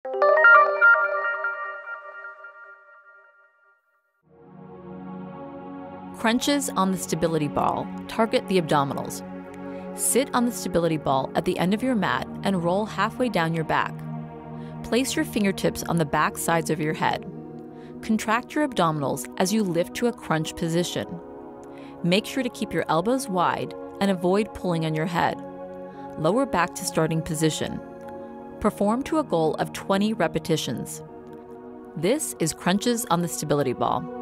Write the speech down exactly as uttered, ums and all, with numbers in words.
Crunches on the stability ball target the abdominals. Sit on the stability ball at the end of your mat and roll halfway down your back. Place your fingertips on the back sides of your head. Contract your abdominals as you lift to a crunch position. Make sure to keep your elbows wide and avoid pulling on your head. Lower back to starting position. Perform to a goal of twenty repetitions. This is crunches on the stability ball.